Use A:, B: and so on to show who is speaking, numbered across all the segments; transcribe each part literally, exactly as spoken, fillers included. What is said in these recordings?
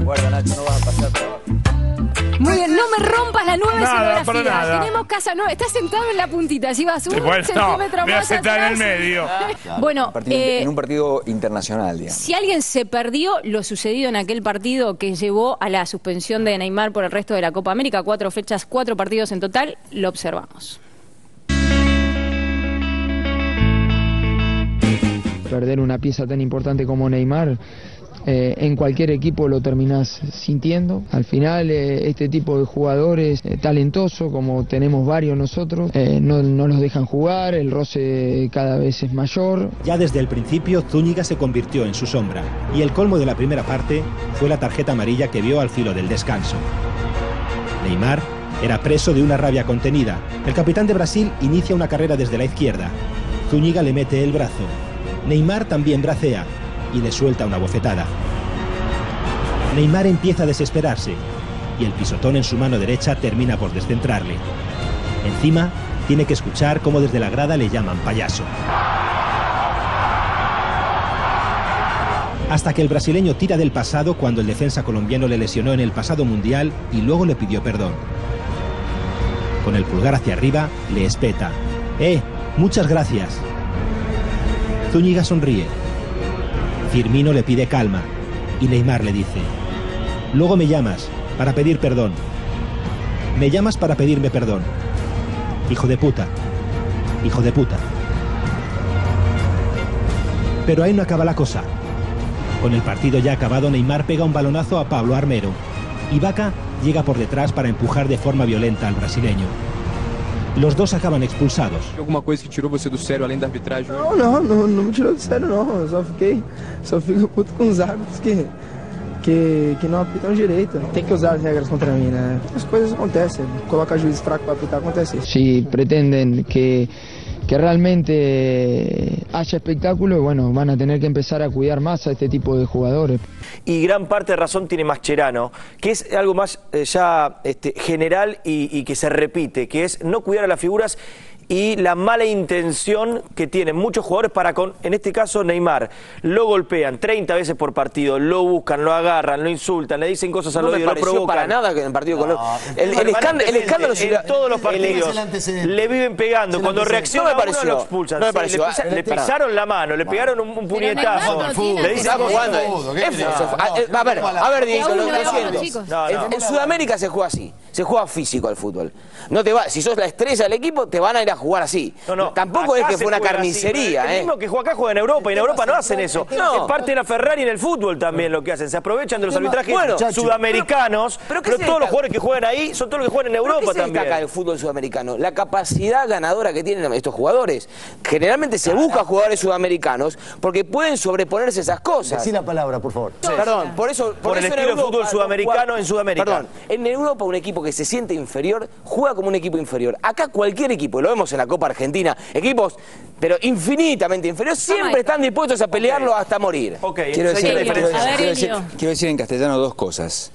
A: Guarda, Nacho, no vas a pasar trabajo.
B: Muy bien, no me rompas la nueva
C: Nada,
B: escenografía.
C: para nada.
B: Tenemos casa nueva. Estás sentado en la puntita. Si vas un
C: Bueno,
B: centímetro
C: me voy a
B: más
C: sentar en el
B: atrás.
C: medio.
A: Claro,
B: Bueno,
A: un partido-
B: eh,
A: en un partido internacional, digamos.
B: Si alguien se perdió lo sucedido en aquel partido que llevó a la suspensión de Neymar por el resto de la Copa América, cuatro fechas, cuatro partidos en total, lo observamos.
D: Perder una pieza tan importante como Neymar, eh, en cualquier equipo lo terminás sintiendo. Al final, eh, este tipo de jugadores eh, talentosos, como tenemos varios nosotros, eh, no, no los dejan jugar, el roce cada vez es mayor.
E: Ya desde el principio, Zúñiga se convirtió en su sombra, y el colmo de la primera parte fue la tarjeta amarilla que vio al filo del descanso. Neymar era preso de una rabia contenida. El capitán de Brasil inicia una carrera desde la izquierda. Zúñiga le mete el brazo. Neymar también bracea y le suelta una bofetada. Neymar empieza a desesperarse y el pisotón en su mano derecha termina por descentrarle. Encima, tiene que escuchar cómo desde la grada le llaman payaso. Hasta que el brasileño tira del pasado cuando el defensa colombiano le lesionó en el pasado mundial y luego le pidió perdón. Con el pulgar hacia arriba, le espeta. ¡Eh! ¡Muchas gracias! Zúñiga sonríe. Firmino le pide calma y Neymar le dice: luego me llamas para pedir perdón. Me llamas para pedirme perdón. Hijo de puta. Hijo de puta. Pero ahí no acaba la cosa. Con el partido ya acabado, Neymar pega un balonazo a Pablo Armero. Y Vaca llega por detrás para empujar de forma violenta al brasileño. Los dos acaban expulsados.
F: Alguma coisa que tirou você do sério além da arbitragem?
G: Não, não, não, não me tirou do sério não. Eu só fiquei, só fico puto com os árbitros que, que, que não apitam direito. Tem que usar as regras contra mim, né? As coisas acontecem. Coloca juiz fraco para apitar, acontece isso.
D: Si pretenden que, que realmente haya espectáculo, bueno, van a tener que empezar a cuidar más a este tipo de jugadores.
H: Y gran parte de razón tiene Mascherano, que es algo más eh, ya este, general y, y que se repite, que es no cuidar a las figuras y la mala intención que tienen muchos jugadores para con, en este caso Neymar, lo golpean treinta veces por partido, lo buscan, lo agarran, lo insultan, le dicen cosas al
I: no
H: oído,
I: me
H: lo provocan.
I: para nada que en el partido
H: no,
I: con el, el, el, escándalo, el escándalo
H: en todos los partidos le viven pegando, cuando reacciona
I: no me
H: uno lo expulsan.
I: no me
H: Sí,
I: pareció.
H: le, pisa, le pisaron la mano, le pegaron un, un puñetazo, le dicen
I: a ver, a ver, Diego, lo siento.
H: No, no.
I: En Sudamérica se juega así, se juega físico al fútbol. No te va, si sos la estrella del equipo, te van a ir a jugar así.
H: No, no.
I: Tampoco
H: Acá
I: es que fue una carnicería,
H: así,
I: ¿eh?
H: El mismo que juega acá juega en Europa, y en Europa no hacen eso.
I: No.
H: Es parte de la Ferrari en el fútbol también lo que hacen. Se aprovechan de los arbitrajes
I: bueno,
H: sudamericanos,
I: pero,
H: pero,
I: pero
H: todos los jugadores que juegan ahí son todos los que juegan en Europa
I: ¿Pero qué se
H: también.
I: destaca del fútbol sudamericano? La capacidad ganadora que tienen estos jugadores. Generalmente se busca jugadores sudamericanos porque pueden sobreponerse a esas cosas.
J: Decí la palabra, por favor.
I: No, perdón, por eso... Por,
H: por
I: eso
H: el estilo de fútbol sudamericano en Sudamérica.
I: Perdón, en Europa un equipo que se siente inferior juega como un equipo inferior. Acá cualquier equipo, lo vemos en la Copa Argentina, equipos, pero infinitamente inferiores, siempre están dispuestos a pelearlo okay. hasta morir.
H: Okay.
A: Quiero, decir,
B: Elio,
A: quiero,
B: a ver,
A: quiero, decir, quiero decir en castellano dos cosas.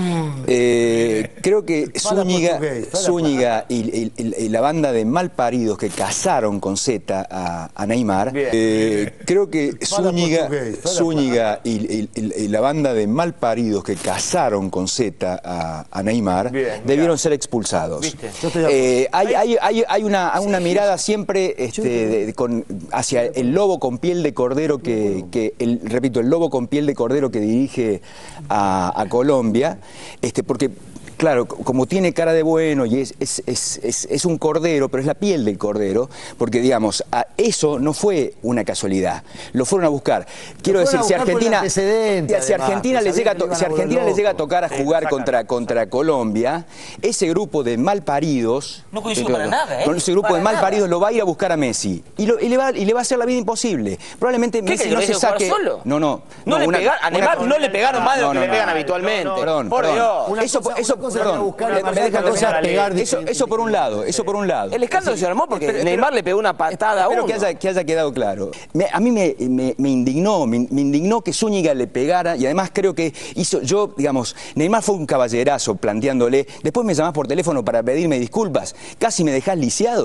A: Eh, creo que Zúñiga, Zúñiga y, y, y la banda de malparidos que cazaron con Z a, a Neymar, eh, creo que Zúñiga, Zúñiga y, y, y la banda de malparidos que cazaron con Z a, a Neymar bien, debieron bien. ser expulsados. Eh, hay, hay, hay, hay una, una mirada siempre este, de, de, con, hacia el lobo con piel de cordero que, que el, repito, el lobo con piel de cordero que dirige a, a Colombia. Este, porque, claro, como tiene cara de bueno y es, es, es, es, es un cordero, pero es la piel del cordero, porque, digamos, a eso no fue una casualidad, lo fueron a buscar. Quiero decir, si Argentina, si Argentina, le llega, si Argentina le llega a tocar a jugar contra, contra Colombia, ese grupo de malparidos,
I: no coincido para nada, ¿eh?
A: Ese grupo de malparidos lo va a ir a buscar a Messi y, lo, y, le, va, y le va a hacer la vida imposible. Probablemente
I: ¿Qué,
A: Messi
I: que
A: no se saque...
I: Solo?
A: No, no.
I: No, no le
A: una,
I: pegaron, a Neymar
A: una,
I: no le pegaron más de lo
A: no,
I: que
A: no,
I: le pegan
A: no,
I: habitualmente.
A: No, no, perdón,
I: por
A: perdón.
I: Dios.
A: Eso,
J: cosa,
A: eso,
J: cosa
A: perdón.
J: Me,
A: me deja cosa pegar de... eso, eso por un lado, eso por un lado.
I: El escándalo
A: sí.
I: se armó porque
A: pero,
I: Neymar
A: pero,
I: le pegó una patada a uno.
A: Espero que haya, que haya quedado claro. Me, a mí me, me, me indignó, me, me indignó que Zúñiga le pegara y además creo que hizo, yo, digamos, Neymar fue un caballerazo planteándole, después me llamás por teléfono para pedirme disculpas, casi me dejás lisiado.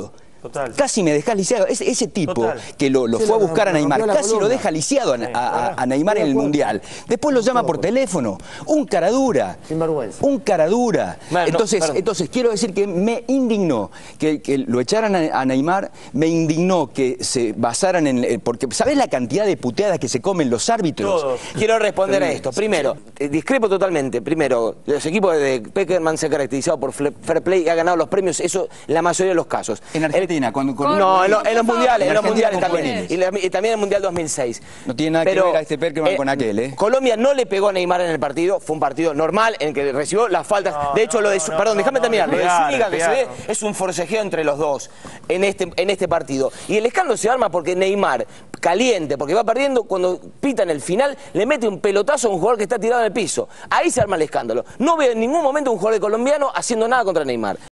H: Total.
A: Casi me dejás lisiado. Ese, ese tipo
H: Total.
A: que lo, lo
G: Sí,
A: fue a
G: lo-
A: buscar a
G: lo
A: Neymar,
G: rompió la
A: casi lo
G: columna.
A: deja lisiado a, a- a Neymar en el Mundial. Después lo llama por teléfono. Un cara dura.
G: Sinvergüenza.
A: Un cara dura.
I: Bueno, no,
A: entonces,
I: perdón.
A: entonces, quiero decir que me indignó que, que lo echaran a, a Neymar, me indignó que se basaran en... eh, porque, ¿sabés la cantidad de puteadas que se comen los árbitros?
H: Todos.
I: Quiero responder a esto. Primero, eh, discrepo totalmente. Primero, los equipos de Peckerman se han caracterizado por fle- fair play y ha ganado los premios, eso en la mayoría de los casos.
A: En Argentina, cuando... con-
I: No, en, lo- en los mundiales, en los
A: Argentina
I: mundiales
A: con
I: también.
A: juveniles.
I: Y, la- y también en el Mundial dos mil seis.
A: No tiene nada que ver a este Peckerman con aquel, ¿eh?
I: Colombia no le pegó a Neymar en el partido, fue un partido normal en el que recibió las faltas.
H: No,
I: de hecho,
H: no,
I: lo de
H: no,
I: Zu-
H: no,
I: perdón,
H: no,
I: déjame
H: no,
I: terminar.
H: le
I: Lo de
H: pegaron,
I: Zúñiga
H: le
I: que se ve
H: pegaron.
I: es un forcejeo entre los dos en este, en este partido. Y el escándalo se arma porque Neymar, caliente, porque va perdiendo, cuando pita en el final, le mete un pelotazo a un jugador que está tirado en el piso. Ahí se arma el escándalo. No veo en ningún momento un jugador colombiano haciendo nada contra Neymar.